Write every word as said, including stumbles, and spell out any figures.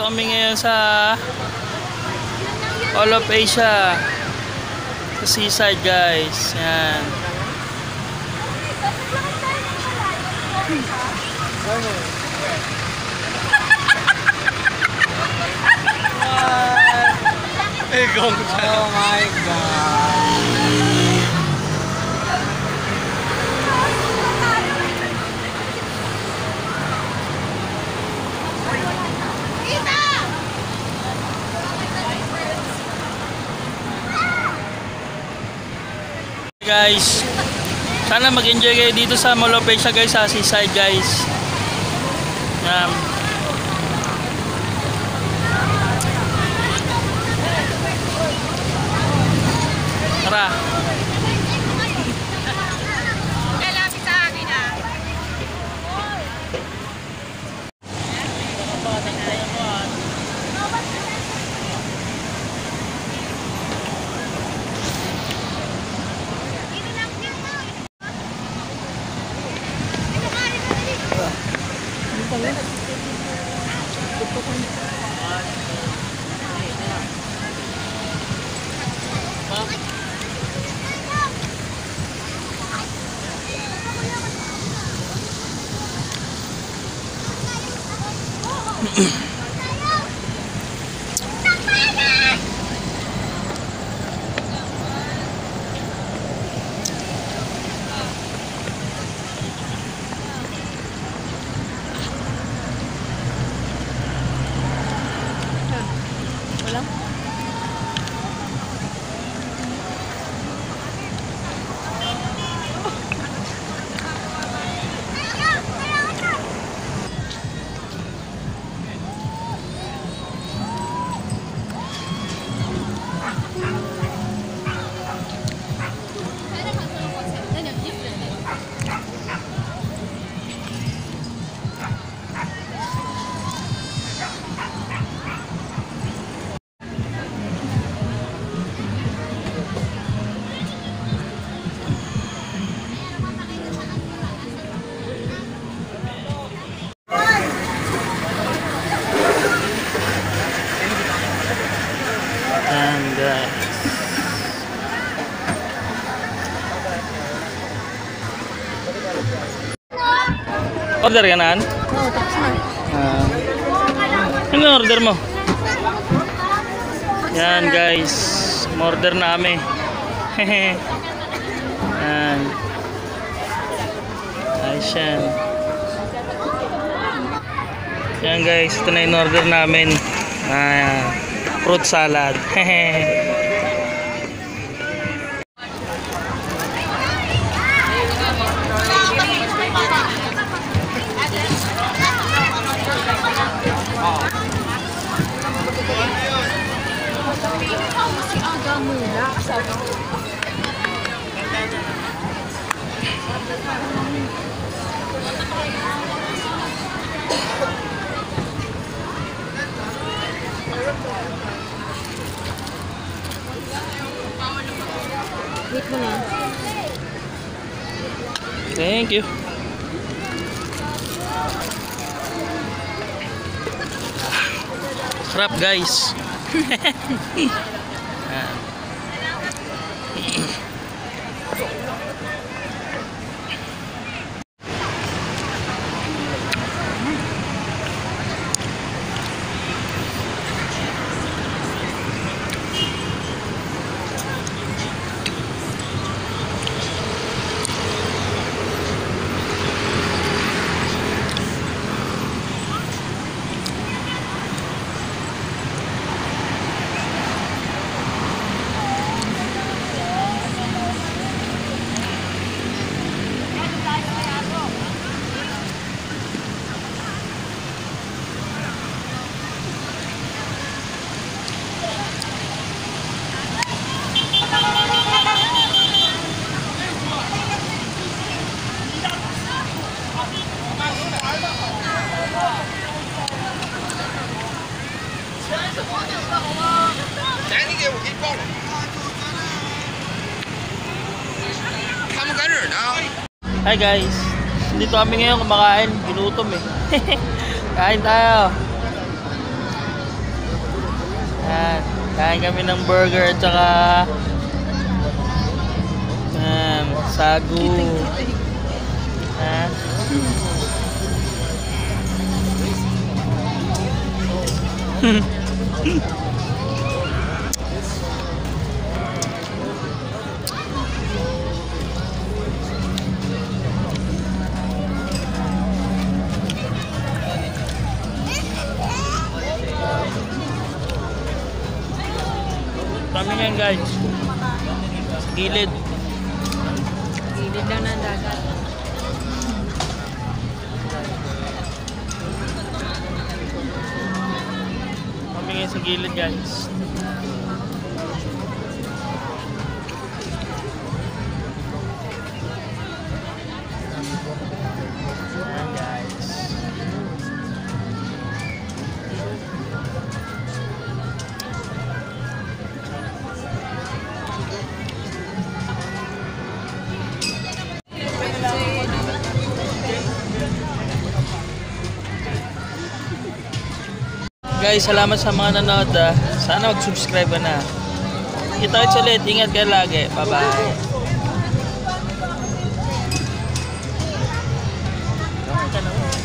kami ngayon sa All of Asia, sa seaside guys. Yan. Oh my God. Guys, sana mag-enjoy kayo dito sa Mall of Asia guys, sa seaside guys. Yan. Tara. Lalapit sa akin ah. And uh, order ka na? Oo, tapos na. Uh, ano order mo? Yan guys, order na kami. Yan. Ayos yan. Yan guys, ito na yung order namin. Ah, fruit salad. Si Aga muna. Wait mo na. Thank you. Sarap guys. Hi guys, dito kami ngayon kumakain, ginutom eh. Kain tayo. Yan. Kain kami ng burger at saka yan, sagu. Yan. Kami yan guys. Sa gilid. Gilid lang ng dagat. Kami yan sa gilid guys. Ayan guys. Guys, salamat sa mga nanood ah. Sana mag-subscribe ka na. Kita-kits ulit. Ingat kayo lagi. Bye-bye.